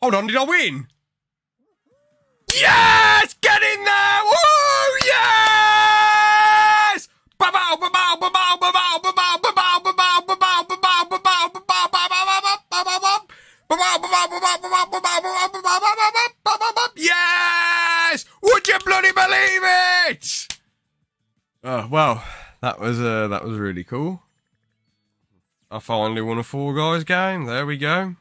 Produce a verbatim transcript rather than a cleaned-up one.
Hold on, did I win? Yes! Get in there! Woo! Yes! Ba-bow, ba-bow, ba-bow, ba-bow, ba-bow, ba-bow, ba-bow, ba-bow, ba-bow, ba-bow, ba-bow, ba-bow. Yes! Would you bloody believe it? Oh, well, that was uh, that was really cool. I finally won a Fall Guys game. There we go.